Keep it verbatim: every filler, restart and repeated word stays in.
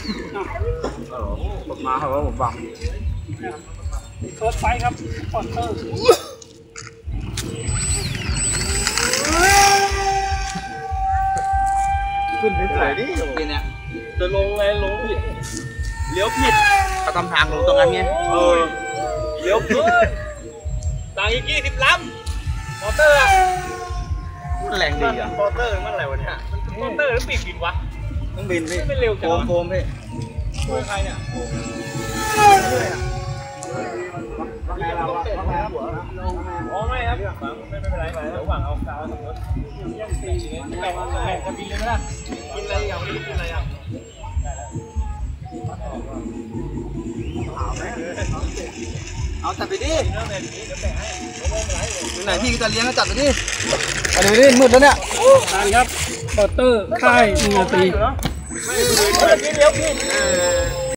ผมมาครับว่าผมบังเฟิร์สไฟครับพอร์เตอร์ขึ้นไปไหนดิเนี่ยจะลงไงลงผิดเลี้ยวผิดเขาทำทางลงตรงนั้นไงเออเลี้ยวผิดต่างอีกยี่สิบลำพอร์เตอร์แรงดีอ่ะพอร์เตอร์มันอะไรวะเนี่ยพอร์เตอร์หรือปีกบินวะต้องบินพี่ไม่เร็วจังโคมโคมพี่ช่วยใครเนี่ยอ๋อไม่ครับไม่ไม่เป็นไรเดี๋ยวหวังเอากาวสมมติยังตีแบ่งแบ่งจะบินเลยไหมล่ะกินอะไรอย่างนี้กินอะไรอ่ะเอาจัดไปดิไหนพี่จะเลี้ยงก็จัดไปดิอันนี้นี่มืดแล้วเนี่ยตานครับพอร์เตอร์ค่ายมีนาตีไม่เลี้ยวผิด